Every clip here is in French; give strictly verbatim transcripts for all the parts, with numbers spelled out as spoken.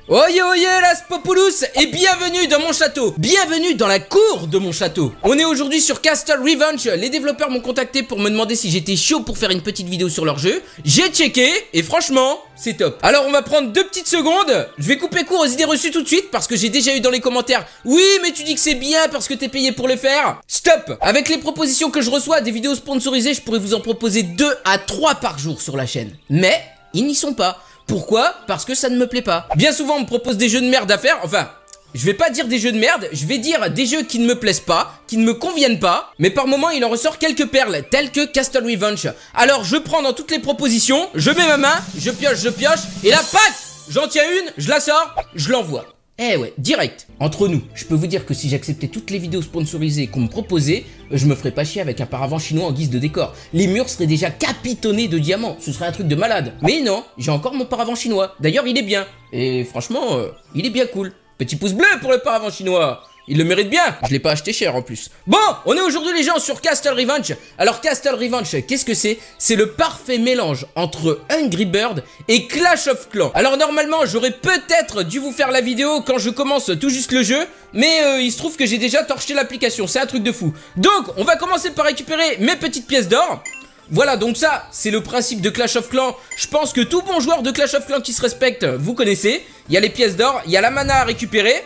Oye oye las populous et bienvenue dans mon château. Bienvenue dans la cour de mon château. On est aujourd'hui sur Castle Revenge. Les développeurs m'ont contacté pour me demander si j'étais chaud pour faire une petite vidéo sur leur jeu. J'ai checké et franchement c'est top. Alors on va prendre deux petites secondes. Je vais couper court aux idées reçues tout de suite parce que j'ai déjà eu dans les commentaires: oui mais tu dis que c'est bien parce que t'es payé pour le faire. Stop. Avec les propositions que je reçois des vidéos sponsorisées, je pourrais vous en proposer deux à trois par jour sur la chaîne. Mais ils n'y sont pas. Pourquoi? Parce que ça ne me plaît pas. Bien souvent on me propose des jeux de merde à faire. Enfin, je vais pas dire des jeux de merde, je vais dire des jeux qui ne me plaisent pas, qui ne me conviennent pas. Mais par moment il en ressort quelques perles, telles que Castle Revenge. Alors je prends dans toutes les propositions, je mets ma main, je pioche, je pioche, et là, pac, j'en tiens une, je la sors, je l'envoie. Eh ouais, direct. Entre nous, je peux vous dire que si j'acceptais toutes les vidéos sponsorisées qu'on me proposait, je me ferais pas chier avec un paravent chinois en guise de décor. Les murs seraient déjà capitonnés de diamants, ce serait un truc de malade. Mais non, j'ai encore mon paravent chinois. D'ailleurs, il est bien. Et franchement, euh, il est bien cool. Petit pouce bleu pour le paravent chinois. Il le mérite bien, je l'ai pas acheté cher en plus. Bon, on est aujourd'hui les gens sur Castle Revenge. Alors Castle Revenge, qu'est-ce que c'est? C'est le parfait mélange entre Angry Birds et Clash of Clans. Alors normalement, j'aurais peut-être dû vous faire la vidéo quand je commence tout juste le jeu, mais euh, il se trouve que j'ai déjà torché l'application, c'est un truc de fou. Donc, on va commencer par récupérer mes petites pièces d'or. Voilà, donc ça, c'est le principe de Clash of Clans. Je pense que tout bon joueur de Clash of Clans qui se respecte, vous connaissez. Il y a les pièces d'or, il y a la mana à récupérer.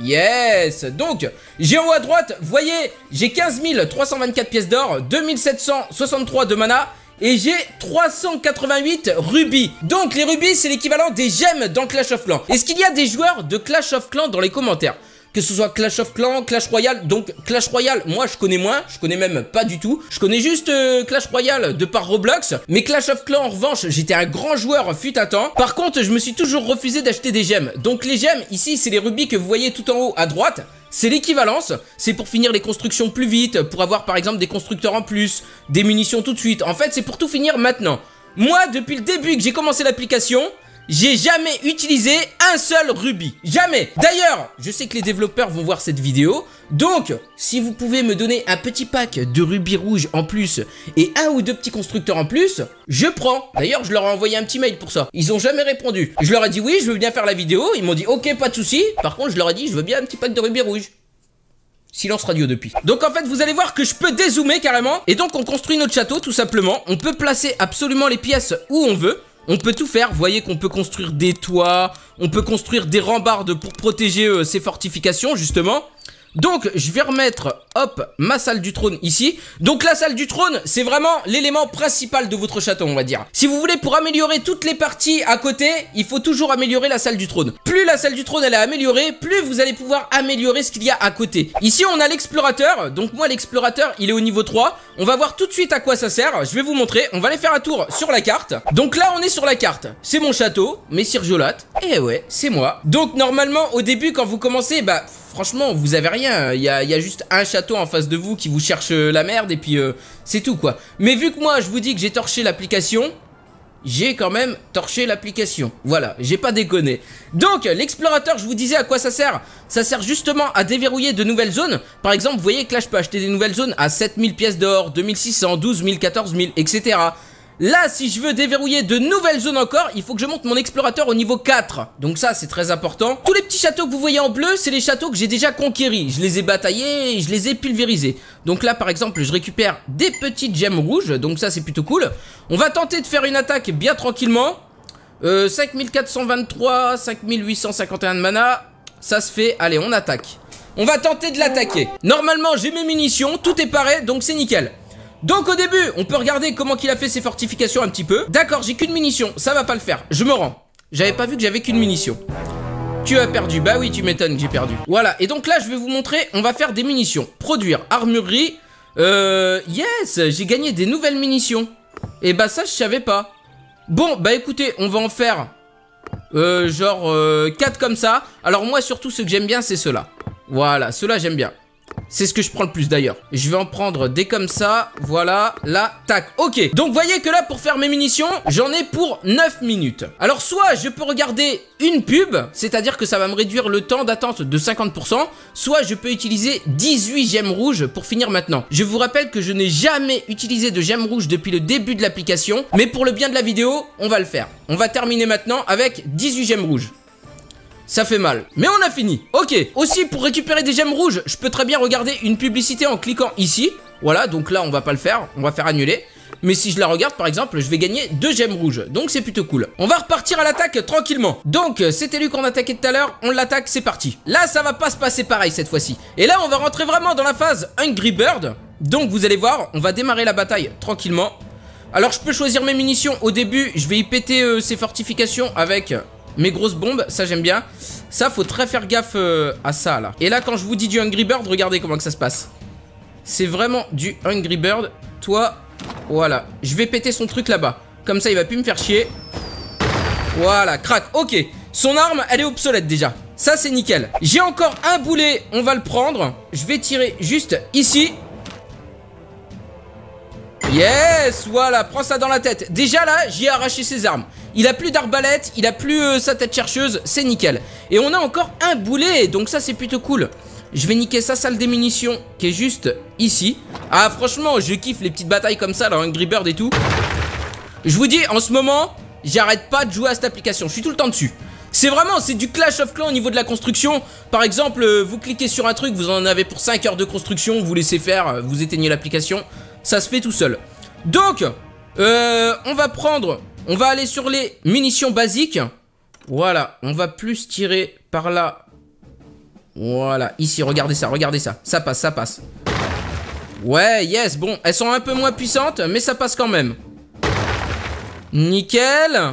Yes. Donc, j'ai en haut à droite, vous voyez, j'ai quinze mille trois cent vingt-quatre pièces d'or, deux mille sept cent soixante-trois de mana et j'ai trois cent quatre-vingt-huit rubis. Donc, les rubis, c'est l'équivalent des gemmes dans Clash of Clans. Est-ce qu'il y a des joueurs de Clash of Clans dans les commentaires? Que ce soit Clash of Clans, Clash Royale. Donc Clash Royale, moi je connais moins, je connais même pas du tout. Je connais juste euh, Clash Royale de par Roblox. Mais Clash of Clans en revanche, j'étais un grand joueur fut un temps. Par contre, je me suis toujours refusé d'acheter des gemmes. Donc les gemmes, ici c'est les rubis que vous voyez tout en haut à droite. C'est l'équivalence, c'est pour finir les constructions plus vite, pour avoir par exemple des constructeurs en plus, des munitions tout de suite. En fait c'est pour tout finir maintenant. Moi depuis le début que j'ai commencé l'application, j'ai jamais utilisé un seul rubis. Jamais. D'ailleurs, je sais que les développeurs vont voir cette vidéo. Donc, si vous pouvez me donner un petit pack de rubis rouges en plus et un ou deux petits constructeurs en plus, je prends. D'ailleurs, je leur ai envoyé un petit mail pour ça. Ils ont jamais répondu. Je leur ai dit oui, je veux bien faire la vidéo. Ils m'ont dit ok, pas de souci. Par contre, je leur ai dit je veux bien un petit pack de rubis rouges. Silence radio depuis. Donc en fait vous allez voir que je peux dézoomer carrément. Et donc on construit notre château tout simplement. On peut placer absolument les pièces où on veut. On peut tout faire, vous voyez qu'on peut construire des toits, on peut construire des rambardes pour protéger euh, ces fortifications justement. Donc je vais remettre, hop, ma salle du trône ici. Donc la salle du trône, c'est vraiment l'élément principal de votre château, on va dire. Si vous voulez, pour améliorer toutes les parties à côté, il faut toujours améliorer la salle du trône. Plus la salle du trône elle est améliorée, plus vous allez pouvoir améliorer ce qu'il y a à côté. Ici on a l'explorateur, donc moi l'explorateur il est au niveau trois. On va voir tout de suite à quoi ça sert, je vais vous montrer. On va aller faire un tour sur la carte. Donc là on est sur la carte, c'est mon château, Messire Jolate. Et ouais, c'est moi. Donc normalement au début quand vous commencez, bah... franchement, vous avez rien, il y a, il y a juste un château en face de vous qui vous cherche la merde et puis euh, c'est tout quoi. Mais vu que moi je vous dis que j'ai torché l'application, j'ai quand même torché l'application. Voilà, j'ai pas déconné. Donc l'explorateur, je vous disais à quoi ça sert. Ça sert justement à déverrouiller de nouvelles zones. Par exemple, vous voyez que là je peux acheter des nouvelles zones à sept mille pièces d'or, deux mille six cents, douze mille, quatorze mille, et cetera. Là, si je veux déverrouiller de nouvelles zones encore, il faut que je monte mon explorateur au niveau quatre. Donc ça, c'est très important. Tous les petits châteaux que vous voyez en bleu, c'est les châteaux que j'ai déjà conquéris. Je les ai bataillés et je les ai pulvérisés. Donc là, par exemple, je récupère des petites gemmes rouges. Donc ça, c'est plutôt cool. On va tenter de faire une attaque bien tranquillement. Euh, cinq mille quatre cent vingt-trois, cinq mille huit cent cinquante et un de mana. Ça se fait. Allez, on attaque. On va tenter de l'attaquer. Normalement, j'ai mes munitions. Tout est paré, donc c'est nickel. Donc au début, on peut regarder comment qu'il a fait ses fortifications un petit peu. D'accord, j'ai qu'une munition, ça va pas le faire. Je me rends. J'avais pas vu que j'avais qu'une munition. Tu as perdu, bah oui tu m'étonnes que j'ai perdu. Voilà, et donc là je vais vous montrer, on va faire des munitions. Produire, armurerie. Euh, yes, j'ai gagné des nouvelles munitions. Et bah ça je savais pas. Bon, bah écoutez, on va en faire euh, genre euh, quatre comme ça. Alors moi surtout ce que j'aime bien c'est ceux-là. Voilà, ceux-là j'aime bien. C'est ce que je prends le plus d'ailleurs. Je vais en prendre des comme ça. Voilà, là, tac. Ok, donc vous voyez que là pour faire mes munitions, j'en ai pour neuf minutes. Alors soit je peux regarder une pub, c'est-à-dire que ça va me réduire le temps d'attente de cinquante pour cent. Soit je peux utiliser dix-huit gemmes rouges pour finir maintenant. Je vous rappelle que je n'ai jamais utilisé de gemmes rouges depuis le début de l'application. Mais pour le bien de la vidéo, on va le faire. On va terminer maintenant avec dix-huit gemmes rouges. Ça fait mal. Mais on a fini. Ok. Aussi, pour récupérer des gemmes rouges, je peux très bien regarder une publicité en cliquant ici. Voilà, donc là, on va pas le faire. On va faire annuler. Mais si je la regarde, par exemple, je vais gagner deux gemmes rouges. Donc, c'est plutôt cool. On va repartir à l'attaque tranquillement. Donc, c'était lui qu'on attaquait tout à l'heure. On l'attaque, c'est parti. Là, ça va pas se passer pareil cette fois-ci. Et là, on va rentrer vraiment dans la phase Hungry Bird. Donc, vous allez voir, on va démarrer la bataille tranquillement. Alors, je peux choisir mes munitions. Au début, je vais y péter euh, ces fortifications avec... mes grosses bombes, ça j'aime bien. Ça faut très faire gaffe euh, à ça là. Et là quand je vous dis du Hungry Bird, regardez comment que ça se passe. C'est vraiment du Hungry Bird. Toi, voilà. Je vais péter son truc là-bas. Comme ça il va plus me faire chier. Voilà, crac, ok. Son arme elle est obsolète déjà. Ça c'est nickel. J'ai encore un boulet, on va le prendre. Je vais tirer juste ici. Yes, voilà, prends ça dans la tête. Déjà là, j'ai arraché ses armes. Il a plus d'arbalète, il a plus euh, sa tête chercheuse, c'est nickel. Et on a encore un boulet, donc ça c'est plutôt cool. Je vais niquer sa salle des munitions qui est juste ici. Ah franchement, je kiffe les petites batailles comme ça, là, Hungry Bird et tout. Je vous dis, en ce moment, j'arrête pas de jouer à cette application, je suis tout le temps dessus. C'est vraiment, c'est du Clash of Clans au niveau de la construction. Par exemple, euh, vous cliquez sur un truc, vous en avez pour cinq heures de construction, vous laissez faire, vous éteignez l'application. Ça se fait tout seul. Donc, euh, on va prendre... On va aller sur les munitions basiques. Voilà, on va plus tirer par là. Voilà, ici, regardez ça, regardez ça. Ça passe, ça passe. Ouais, yes, bon, elles sont un peu moins puissantes, mais ça passe quand même. Nickel.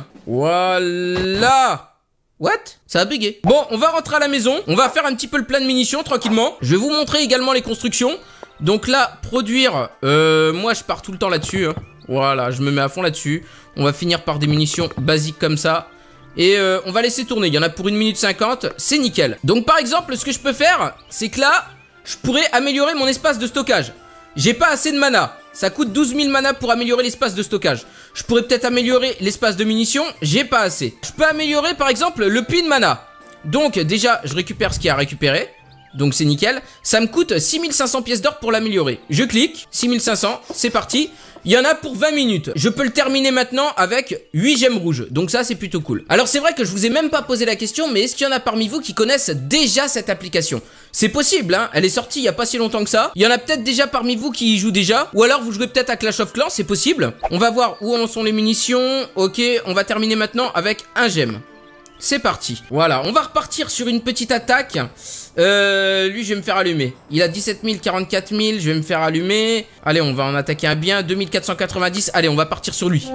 Voilà. What? Ça a bugué. Bon, on va rentrer à la maison. On va faire un petit peu le plein de munitions, tranquillement. Je vais vous montrer également les constructions. Donc là, produire, euh, moi je pars tout le temps là-dessus, hein. Voilà, je me mets à fond là-dessus. On va finir par des munitions basiques comme ça. Et euh, on va laisser tourner, il y en a pour une minute cinquante, c'est nickel. Donc par exemple, ce que je peux faire, c'est que là, je pourrais améliorer mon espace de stockage. J'ai pas assez de mana, ça coûte douze mille mana pour améliorer l'espace de stockage. Je pourrais peut-être améliorer l'espace de munitions, j'ai pas assez. Je peux améliorer par exemple le puits de mana. Donc déjà, je récupère ce qu'il y a à récupérer. Donc c'est nickel. Ça me coûte six mille cinq cents pièces d'or pour l'améliorer. Je clique, six mille cinq cents, c'est parti. Il y en a pour vingt minutes. Je peux le terminer maintenant avec huit gemmes rouges. Donc ça c'est plutôt cool. Alors c'est vrai que je vous ai même pas posé la question, mais est-ce qu'il y en a parmi vous qui connaissent déjà cette application? C'est possible hein, elle est sortie il y a pas si longtemps que ça. Il y en a peut-être déjà parmi vous qui y jouent déjà. Ou alors vous jouez peut-être à Clash of Clans, c'est possible. On va voir où en sont les munitions. Ok, on va terminer maintenant avec un gemme. C'est parti. Voilà, on va repartir sur une petite attaque. Euh, lui, je vais me faire allumer. Il a dix-sept mille, quarante-quatre mille. Je vais me faire allumer. Allez, on va en attaquer un bien. deux mille quatre cent quatre-vingt-dix. Allez, on va partir sur lui.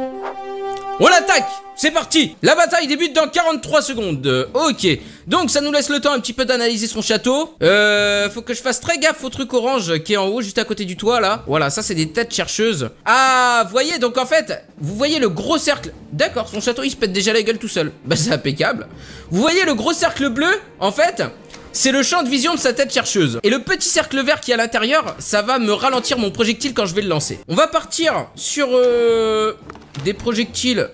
On l'attaque. C'est parti. La bataille débute dans quarante-trois secondes. Euh, ok. Donc, ça nous laisse le temps un petit peu d'analyser son château. Euh, faut que je fasse très gaffe au truc orange qui est en haut, juste à côté du toit, là. Voilà, ça, c'est des têtes chercheuses. Ah, vous voyez, donc en fait, vous voyez le gros cercle. D'accord, son château, il se pète déjà la gueule tout seul. Bah, c'est impeccable. Vous voyez le gros cercle bleu, en fait, c'est le champ de vision de sa tête chercheuse. Et le petit cercle vert qui est à l'intérieur, ça va me ralentir mon projectile quand je vais le lancer. On va partir sur euh, des projectiles.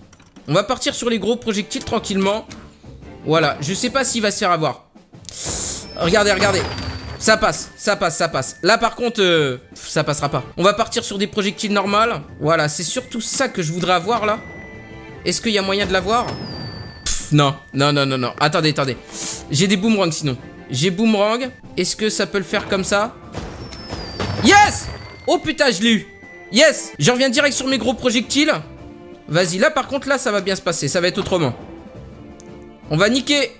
On va partir sur les gros projectiles tranquillement. Voilà, je sais pas s'il va se faire avoir. Regardez, regardez. Ça passe, ça passe, ça passe. Là par contre, euh, ça passera pas. On va partir sur des projectiles normales. Voilà, c'est surtout ça que je voudrais avoir là. Est-ce qu'il y a moyen de l'avoir? Non, non, non, non, non. Attendez, attendez. J'ai des boomerangs sinon. J'ai boomerang. Est-ce que ça peut le faire comme ça? Yes! Oh putain, je l'ai eu. Yes! Je reviens direct sur mes gros projectiles. Vas-y, là par contre, là ça va bien se passer. Ça va être autrement. On va niquer.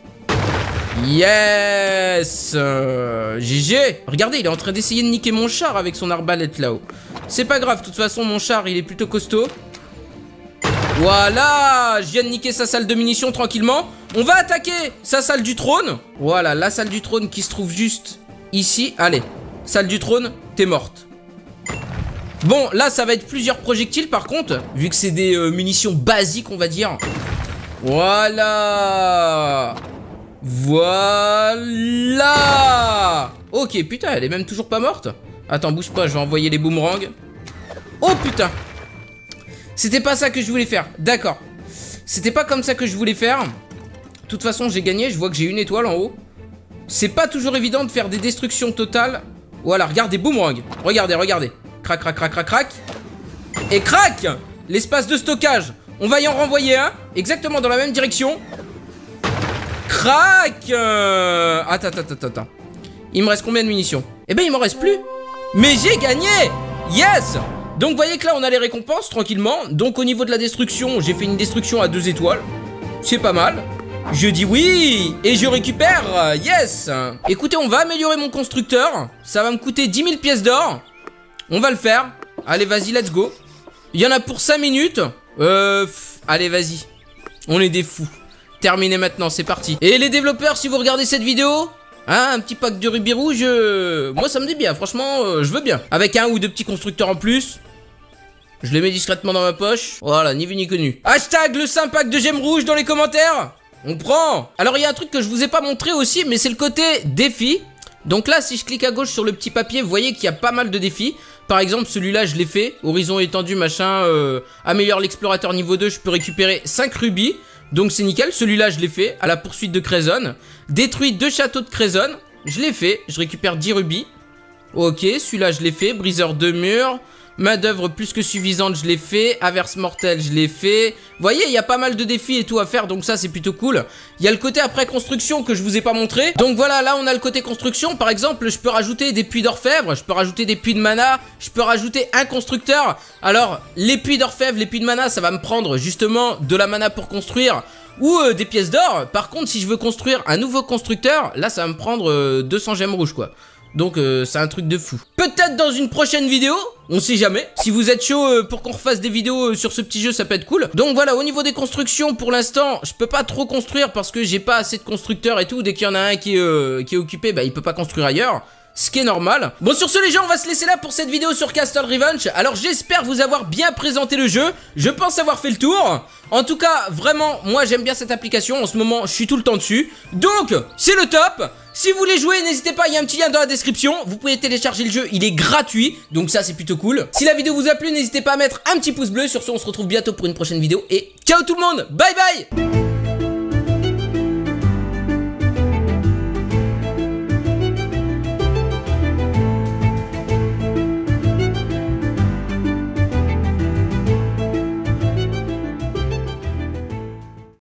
Yes, euh, G G. Regardez, il est en train d'essayer de niquer mon char avec son arbalète là-haut. C'est pas grave, de toute façon mon char il est plutôt costaud. Voilà, je viens de niquer sa salle de munitions tranquillement. On va attaquer sa salle du trône. Voilà, la salle du trône qui se trouve juste ici. Allez, salle du trône, t'es morte. Bon, là ça va être plusieurs projectiles par contre, vu que c'est des euh, munitions basiques on va dire. Voilà. Voilà. Ok, putain, elle est même toujours pas morte. Attends, bouge pas, je vais envoyer les boomerangs. Oh putain. C'était pas ça que je voulais faire, d'accord. C'était pas comme ça que je voulais faire. De toute façon, j'ai gagné, je vois que j'ai une étoile en haut. C'est pas toujours évident de faire des destructions totales. Voilà, regardez, boomerang. Regardez, regardez. Crac, crac, crac, crac, crac. Et crac. L'espace de stockage. On va y en renvoyer un, exactement dans la même direction. crack. euh... Attends, attends, attends, attends. Il me reste combien de munitions? Eh ben il m'en reste plus. Mais j'ai gagné. Yes. Donc vous voyez que là on a les récompenses tranquillement. Donc au niveau de la destruction, j'ai fait une destruction à deux étoiles. C'est pas mal. Je dis oui. Et je récupère. Yes. Écoutez, on va améliorer mon constructeur. Ça va me coûter dix mille pièces d'or. On va le faire. Allez, vas-y, let's go. Il y en a pour cinq minutes. Euh... Pff, allez, vas-y. On est des fous. Terminé maintenant, c'est parti. Et les développeurs, si vous regardez cette vidéo, hein, un petit pack de rubis rouge, euh, moi ça me dit bien, franchement, euh, je veux bien. Avec un ou deux petits constructeurs en plus. Je les mets discrètement dans ma poche. Voilà, ni vu ni connu. Hashtag le cinq pack de gemmes rouges dans les commentaires. On prend. Alors il y a un truc que je vous ai pas montré aussi, mais c'est le côté défi. Donc là, si je clique à gauche sur le petit papier, vous voyez qu'il y a pas mal de défis. Par exemple, celui-là, je l'ai fait. Horizon étendu, machin, euh, améliore l'explorateur niveau deux, je peux récupérer cinq rubis. Donc c'est nickel, celui-là je l'ai fait, à la poursuite de Crezon. Détruit deux châteaux de Crezon, je l'ai fait, je récupère dix rubis. Ok, celui-là je l'ai fait, briseur de murs. Main d'œuvre plus que suffisante, je l'ai fait. Averse mortelle, je l'ai fait. Vous voyez, il y a pas mal de défis et tout à faire, donc ça c'est plutôt cool. Il y a le côté après construction que je vous ai pas montré. Donc voilà, là on a le côté construction. Par exemple, je peux rajouter des puits d'orfèvre, je peux rajouter des puits de mana, je peux rajouter un constructeur. Alors, les puits d'orfèvre, les puits de mana, ça va me prendre justement de la mana pour construire ou euh, des pièces d'or. Par contre, si je veux construire un nouveau constructeur, là ça va me prendre euh, deux cents gemmes rouges quoi. Donc euh, c'est un truc de fou. Peut-être dans une prochaine vidéo, on sait jamais. Si vous êtes chaud euh, pour qu'on refasse des vidéos euh, sur ce petit jeu, ça peut être cool. Donc voilà, au niveau des constructions, pour l'instant, je peux pas trop construire parce que j'ai pas assez de constructeurs et tout. Dès qu'il y en a un qui est, euh, qui est occupé, bah il peut pas construire ailleurs. Ce qui est normal. Bon, sur ce les gens, on va se laisser là pour cette vidéo sur Castle Revenge. Alors j'espère vous avoir bien présenté le jeu. Je pense avoir fait le tour. En tout cas, vraiment, moi j'aime bien cette application. En ce moment, je suis tout le temps dessus. Donc, c'est le top. Si vous voulez jouer, n'hésitez pas, il y a un petit lien dans la description. Vous pouvez télécharger le jeu, il est gratuit. Donc ça, c'est plutôt cool. Si la vidéo vous a plu, n'hésitez pas à mettre un petit pouce bleu. Sur ce, on se retrouve bientôt pour une prochaine vidéo. Et ciao tout le monde. Bye bye.